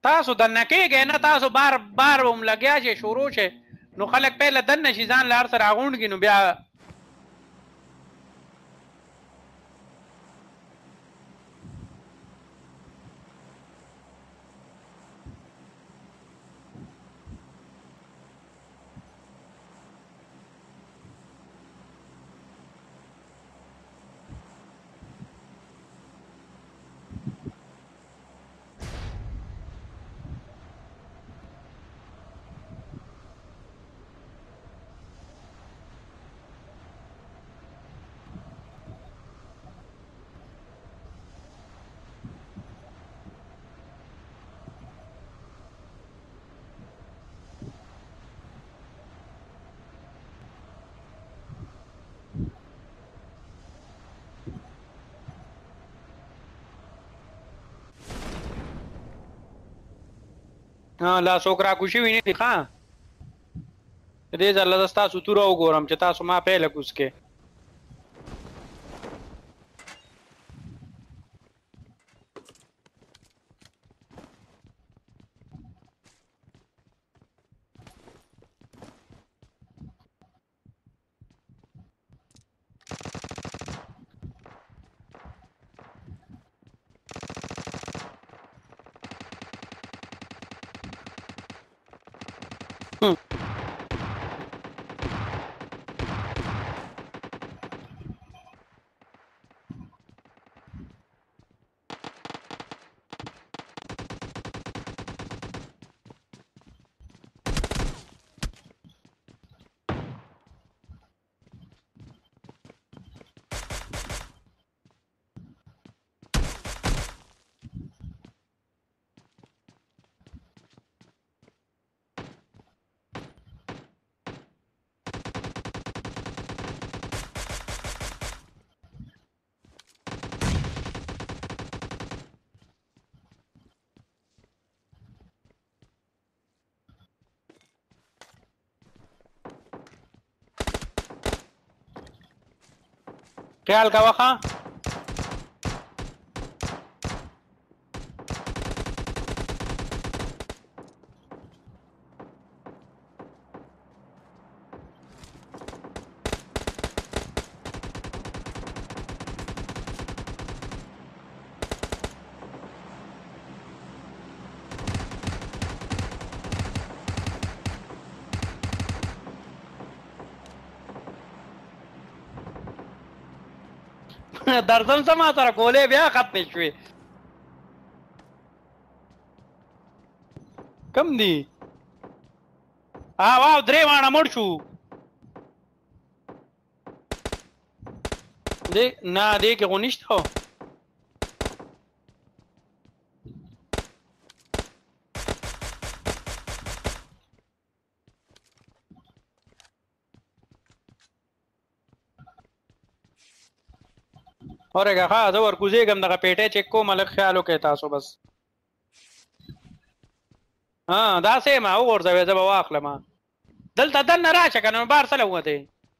تاسو دنه کېږئ نه، تاسو بار بار هم لګیا شئ شروع شئ نو خلک پهله دنه شي ځان له هر څه راغونډ کړي نو بیا لا څوک راکوشي وي نه دي ښه دې ځله زه ستاسو توره وګورم چې تاسو ما پیله کوز کې خیال کوه ښه درځم څه ما سره کولې بیا ختمې شوې کم دي واو درې واړه مړ شو نه دې کې خو نشته اورګه ښه زه ورکوزېږم دغه پیټۍ چک کوم لږ خیال وکړئ تاسو بس داسې یم وغورځوې زه به واخلم دلته دننه راشه که نه بار څه له ووتې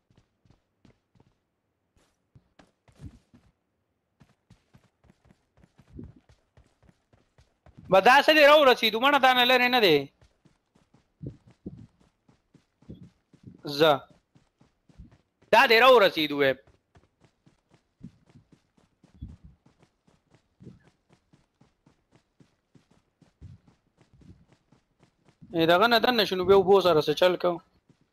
به داسې دې راورسېدو مړه تا نه لرې نه دی زه دا دې راورسېدو ویب دغه نه دننه شو نو بیا اوبو سره څه چل کوو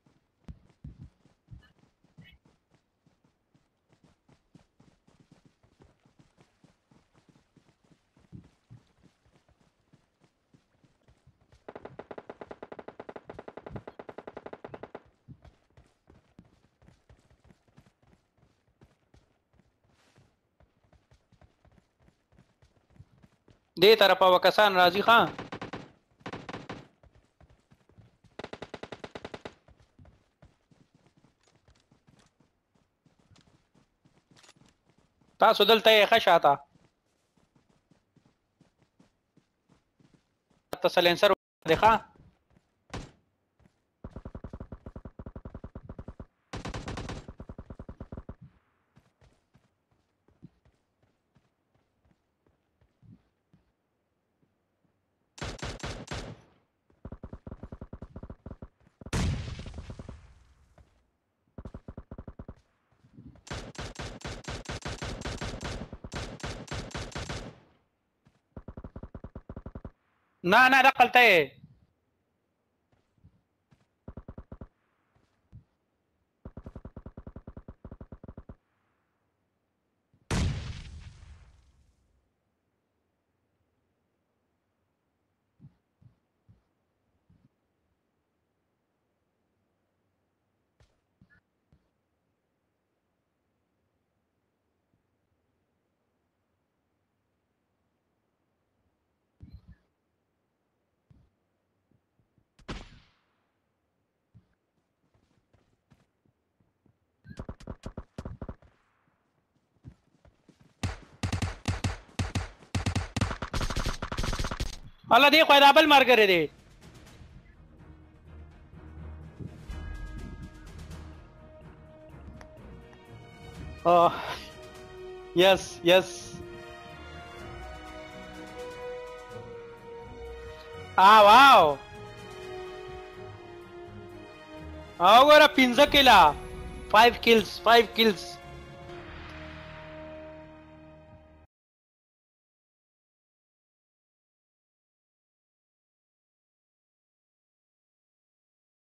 دې طرفه به کسان راځي ښه تاسو دلته یې ښه شاته سلنسر دی ښه Na nakalta eh. Allah देखो double मार करे दे. Oh, yes, yes. Ah, wow. Agora pinza killa. 5 kills, 5 kills.